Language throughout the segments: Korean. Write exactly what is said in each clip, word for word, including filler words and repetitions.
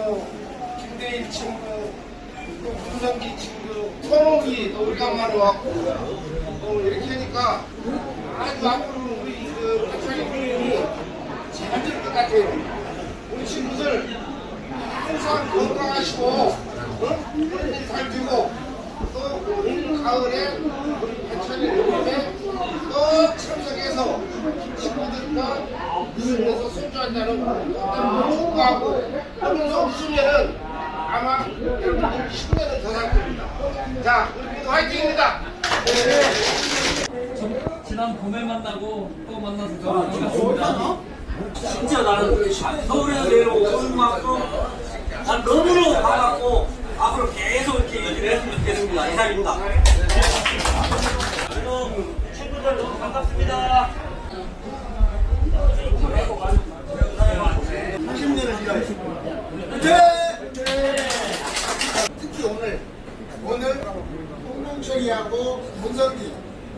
친구, 김대일 친구, 또 문성기 친구, 선옥이 또 오래간만에 왔고, 또 이렇게 하니까 아주 앞으로 우리 그 박찬희 부인이 잘 될 것 같아요. 우리 친구들 항상 건강하시고, 어? 그런 일 잘 되고, 또 올 가을에 우리 박찬희 부인에 또 참석해서 친구들과 웃으면서 손주한다는 것들을 축구하고 하면서 웃으면은 아마 여러분들 십 년은 더 살 겁니다. 자, 우리 모두 화이팅입니다. 네. 지난 봄에 만나고 또 만나서 너무 반갑습니다. 진짜 나는 서울에서 내려오고 오는 만큼 난 너무너무 반갑고 앞으로 계속 이렇게 얘기를 했으면 좋겠습니다. 이상입니다. 친구들 너무 반갑습니다. 삼십 년을 일하겠습니다. 특히 오늘 오늘 홍명철이하고 문성기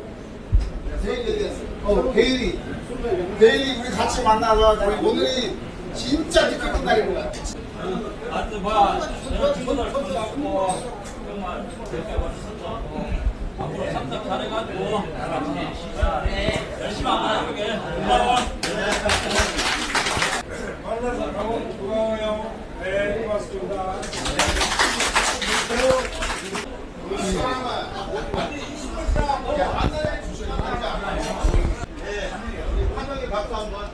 어, 베일이 베일이 우리 같이 만나서 우리 오늘이 진짜 뜻깊은 날인 거야. 하여튼 뭐야 친구들 선수하고 정말 그렇게 멋있었죠. 앞으로 참석 잘해가지고 열심히 한번 해보게. 고마워. 만나서 너무 고마워요. 네, 고맙습니다. 환영의 박수 한번.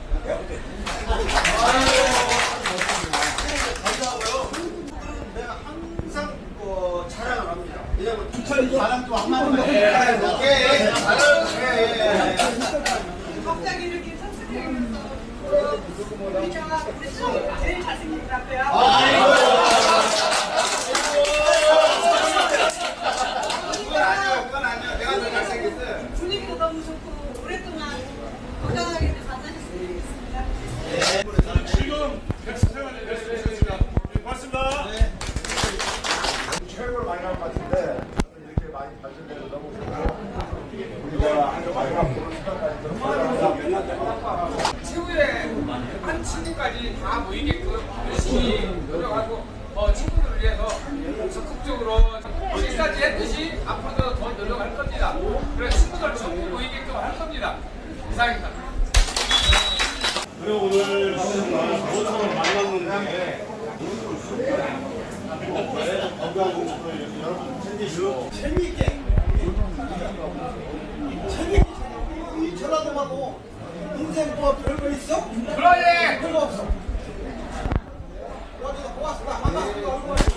내가 항상 어, 자랑을 합니다. 왜냐면 주철이 자랑도 안 맞는 거예요. 오케이. 갑자기 이렇게 참석해서 우리가 우리 수영이가 제일 잘생기더라고요. 그건 아니야, 그건 아니야. 내가 더 잘생겼어. 분위기도 너무 좋고 오랫동안 건강하게 만나셨으면 좋겠습니다. 지금 백수 생활에 됐습니다. 고맙습니다. 최고로 많이 나온 것 같은데 이렇게 많이 발전돼서 너무 좋고 우리가 아주 마지막 보는 시간까지 최후의 한 친구까지 다 모이게끔 열심히 노력하고 어, 친구들을 위해서 적극적으로 지금까지 했듯이 앞으로도 더 노력할 겁니다. 그래서 친구들 전부 모이게끔 할 겁니다. 이상입니다. 오늘 모처럼 만났는데 건강공식으로 이렇게 여러분 챙기시고 재미있게 재미있게 전화도 인생 뭐 별거 있어? 그러네. 별거 없어. 여기서 고맙습니다. 반갑습니다.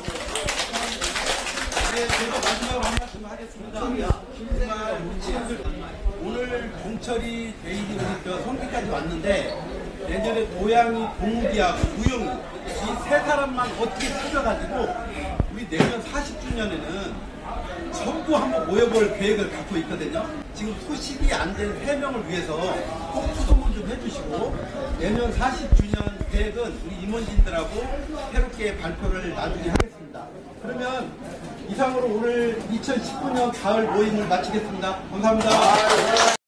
네, 제가 마지막으로 한 말씀 하겠습니다. 정말 우리 친구들 오늘 동철이 베일이 우리 저 성기까지 왔는데 내년에 고양이, 공기하고 우영이 이 세 사람만 어떻게 찾아가지고 우리 내년 사십 주년에는 전부 한번 모여볼 계획을 갖고 있거든요. 지금 소식이 안 된 세 명을 위해서 꼭 소문 좀 해주시고 내년 사십 주년 계획은 우리 임원진들하고 새롭게 발표를 나중에 하겠습니다. 그러면 이상으로 오늘 이천십구 년 가을 모임을 마치겠습니다. 감사합니다.